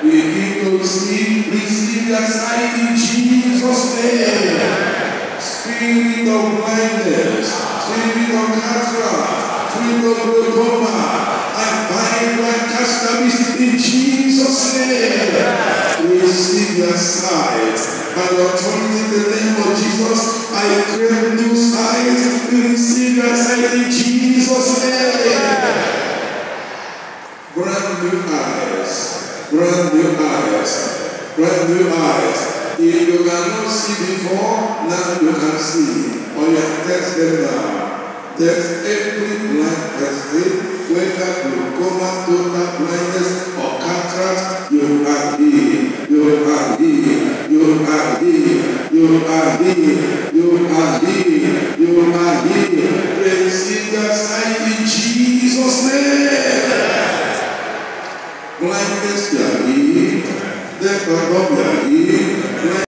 Begin to see, receive your sight in Jesus' name. Spirit of blindness, spirit of cataract, spirit of glaucoma, I bind and cast them in Jesus' name. Receive your sight. By the authority in the name of Jesus, I create new sight. Receive your sight in Jesus' name. Brand new eyes, brand new eyes, brand new eyes. If you cannot see before, now you can see. Or you can test them now. Test every blind person, whether glaucoma, total blindness, or cataract, you are healed. You are healed. You are healed. You are healed. You are healed. You are healed. Receive the sight in Jesus' name. Blindness, you are healed. Deaf and dumb, you are healed.